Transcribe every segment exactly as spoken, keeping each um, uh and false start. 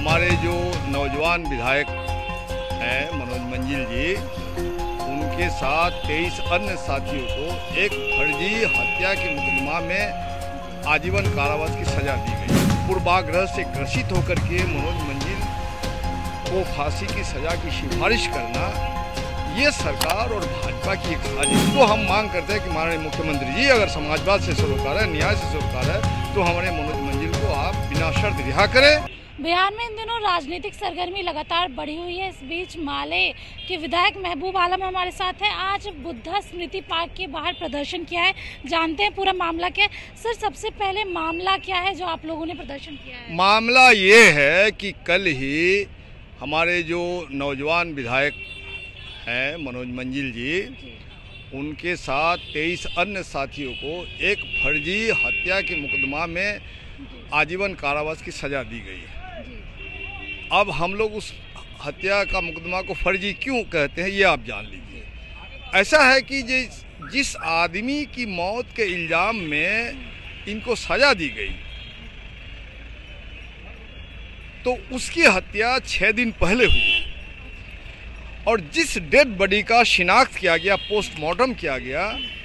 हमारे जो नौजवान विधायक हैं मनोज मंजिल जी, उनके साथ तेईस अन्य साथियों को एक फर्जी हत्या के मुकदमा में आजीवन कारावास की सजा दी गई। पूर्वाग्रह से ग्रसित होकर के मनोज मंजिल को फांसी की सजा की सिफारिश करना, ये सरकार और भाजपा की एक साजिश। तो हम मांग करते हैं कि माननीय मुख्यमंत्री जी अगर समाजवाद से सरोकार है, न्याय से सरोकार है, तो हमारे मनोज मंजिल को आप बिना शर्त रिहा करें। बिहार में इन दिनों राजनीतिक सरगर्मी लगातार बढ़ी हुई है। इस बीच माले के विधायक महबूब आलम हमारे साथ हैं। आज बुद्धा स्मृति पार्क के बाहर प्रदर्शन किया है, जानते हैं पूरा मामला क्या है। सर, सबसे पहले मामला क्या है जो आप लोगों ने प्रदर्शन किया है? मामला ये है कि कल ही हमारे जो नौजवान विधायक हैं मनोज मंजिल जी, जी। उनके साथ तेईस अन्य साथियों को एक फर्जी हत्या के मुकदमा में आजीवन कारावास की सजा दी गई है। अब हम लोग उस हत्या का मुकदमा को फर्जी क्यों कहते हैं ये आप जान लीजिए। ऐसा है कि जिस जिस आदमी की मौत के इल्ज़ाम में इनको सजा दी गई, तो उसकी हत्या छः दिन पहले हुई और जिस डेड बॉडी का शिनाख्त किया गया, पोस्टमार्टम किया गया,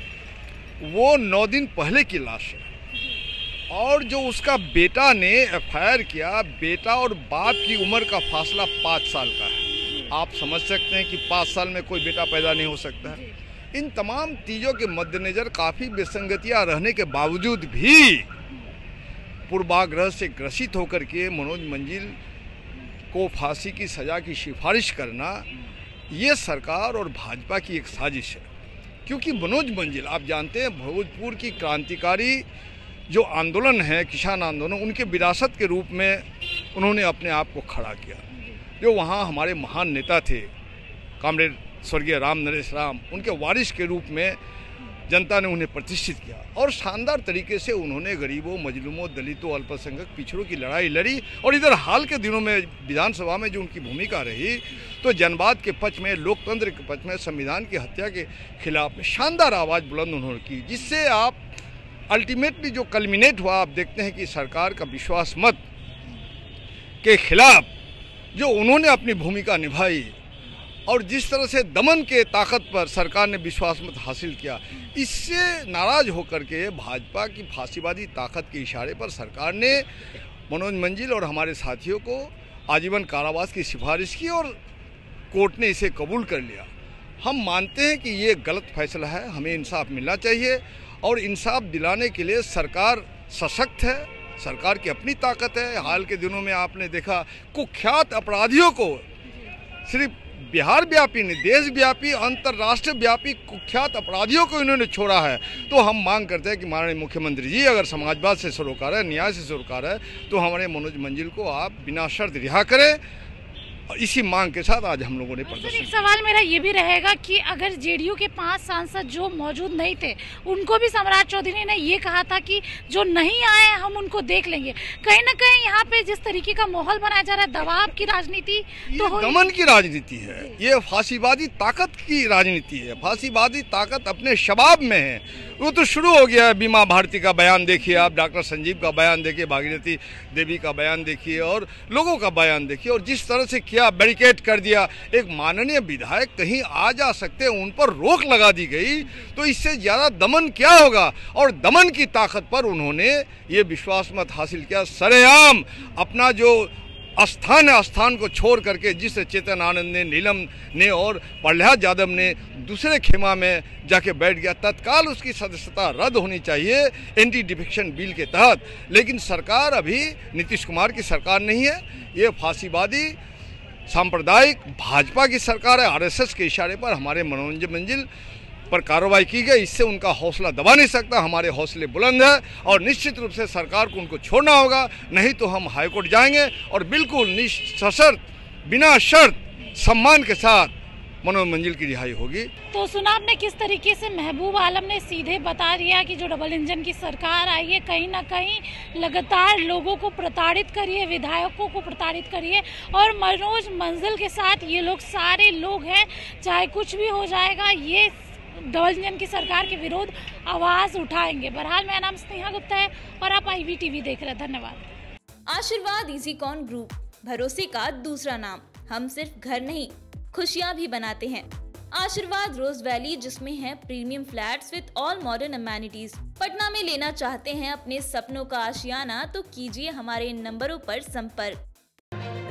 वो नौ दिन पहले की लाश है। और जो उसका बेटा ने एफ आई आर किया, बेटा और बाप की उम्र का फासला पाँच साल का है। आप समझ सकते हैं कि पाँच साल में कोई बेटा पैदा नहीं हो सकता है। इन तमाम चीज़ों के मद्देनज़र काफ़ी विसंगतियां रहने के बावजूद भी पूर्वाग्रह से ग्रसित होकर के मनोज मंजिल को फांसी की सज़ा की सिफारिश करना, ये सरकार और भाजपा की एक साजिश है। क्योंकि मनोज मंजिल, आप जानते हैं, भोजपुर की क्रांतिकारी जो आंदोलन है, किसान आंदोलन, उनके विरासत के रूप में उन्होंने अपने आप को खड़ा किया। जो वहाँ हमारे महान नेता थे कॉमरेड स्वर्गीय राम नरेश राम, उनके वारिस के रूप में जनता ने उन्हें प्रतिष्ठित किया और शानदार तरीके से उन्होंने गरीबों, मजलूमों, दलितों, अल्पसंख्यक पिछड़ों की लड़ाई लड़ी। और इधर हाल के दिनों में विधानसभा में जो उनकी भूमिका रही, तो जनवाद के पक्ष में, लोकतंत्र के पक्ष में, संविधान की हत्या के खिलाफ में शानदार आवाज़ बुलंद उन्होंने की, जिससे आप अल्टीमेटली जो कल्मिनेट हुआ, आप देखते हैं कि सरकार का विश्वास मत के खिलाफ जो उन्होंने अपनी भूमिका निभाई और जिस तरह से दमन के ताकत पर सरकार ने विश्वास मत हासिल किया, इससे नाराज होकर के भाजपा की फांसीवादी ताकत के इशारे पर सरकार ने मनोज मंजिल और हमारे साथियों को आजीवन कारावास की सिफारिश की और कोर्ट ने इसे कबूल कर लिया। हम मानते हैं कि ये गलत फैसला है, हमें इंसाफ मिलना चाहिए और इंसाफ दिलाने के लिए सरकार सशक्त है, सरकार की अपनी ताकत है। हाल के दिनों में आपने देखा कुख्यात अपराधियों को, सिर्फ बिहार व्यापी नहीं, देश व्यापी, अंतर्राष्ट्रीय व्यापी कुख्यात अपराधियों को इन्होंने छोड़ा है। तो हम मांग करते हैं कि माननीय मुख्यमंत्री जी अगर समाजवाद से सरोकार है, न्याय से सरोकार है, तो हमारे मनोज मंजिल को आप बिना शर्त रिहा करें। और इसी मांग के साथ आज हम लोगों ने प्रदर्शन। एक सवाल मेरा ये भी रहेगा कि अगर जेडीयू के पांच सांसद जो मौजूद नहीं थे, उनको भी सम्राट चौधरी ने ये कहा था कि जो नहीं आए हम उनको देख लेंगे। कहीं ना कहीं यहाँ पे जिस तरीके का माहौल बनाया जा रहा है, दबाव की राजनीति, तो दमन की राजनीति है, ये फांसीवादी ताकत की राजनीति है। फांसीवादी ताकत अपने शबाब में है। वो तो शुरू हो गया है। बीमा भारती का बयान देखिए आप, डॉक्टर संजीव का बयान देखिए, भागीरथी देवी का बयान देखिए और लोगों का बयान देखिए, और जिस तरह से क्या बैरिकेड कर दिया। एक माननीय विधायक कहीं आ जा सकते हैं, उन पर रोक लगा दी गई, तो इससे ज़्यादा दमन क्या होगा। और दमन की ताकत पर उन्होंने ये विश्वास मत हासिल किया। सरेआम अपना जो स्थान है, स्थान को छोड़ करके जिस चेतन आनंद ने, नीलम ने और प्रहलाद यादव ने दूसरे खेमा में जाके बैठ गया, तत्काल उसकी सदस्यता रद्द होनी चाहिए एंटी डिफेक्शन बिल के तहत। लेकिन सरकार अभी नीतीश कुमार की सरकार नहीं है, ये फांसीवादी सांप्रदायिक भाजपा की सरकार है। आर एस एस के इशारे पर हमारे मनोज मंजिल पर कार्रवाई की गई, इससे उनका हौसला दबा नहीं सकता। हमारे हौसले बुलंद है और निश्चित रूप से सरकार को उनको छोड़ना होगा, नहीं तो हम हाईकोर्ट जाएंगे और बिल्कुल सशर्त, बिना शर्त, सम्मान के साथ मनोज मंजिल की रिहाई होगी। तो सुना आपने किस तरीके से महबूब आलम ने सीधे बता दिया कि जो डबल इंजन की सरकार आई है, कहीं ना कहीं लगातार लोगों को प्रताड़ित करी है, विधायकों को प्रताड़ित करी है, और मनोज मंजिल के साथ ये लोग सारे लोग हैं, चाहे कुछ भी हो जाएगा, ये डबल इंजन की सरकार के विरोध आवाज उठाएंगे। बहरहाल मेरा नाम स्नेहा गुप्ता है और आप आई वी टीवी देख रहे हैं। धन्यवाद। आशीर्वाद इजीकॉन ग्रुप, भरोसे का दूसरा नाम। हम सिर्फ घर नहीं, खुशियाँ भी बनाते हैं। आशीर्वाद रोज वैली, जिसमें है premium flats with all modern amenities. Patna में लेना चाहते हैं अपने सपनों का आशियाना, तो कीजिए हमारे इन नंबरों पर संपर्क।